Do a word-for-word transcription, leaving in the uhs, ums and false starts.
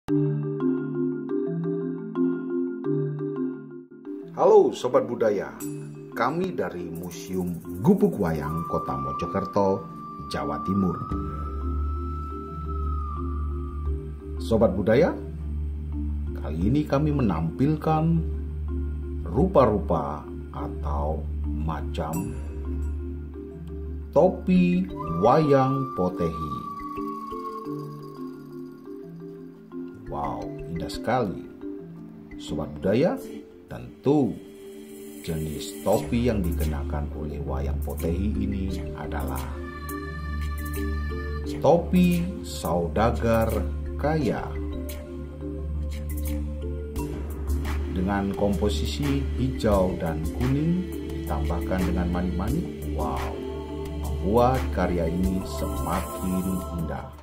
Halo Sobat Budaya, kami dari Museum Gubuk Wayang Kota Mojokerto, Jawa Timur. Sobat Budaya, kali ini kami menampilkan rupa-rupa atau macam topi wayang potehi. Wow, indah sekali. Sobat Budaya, tentu jenis topi yang dikenakan oleh wayang potehi ini adalah topi saudagar kaya dengan komposisi hijau dan kuning ditambahkan dengan manik-manik. Wow, membuat karya ini semakin indah.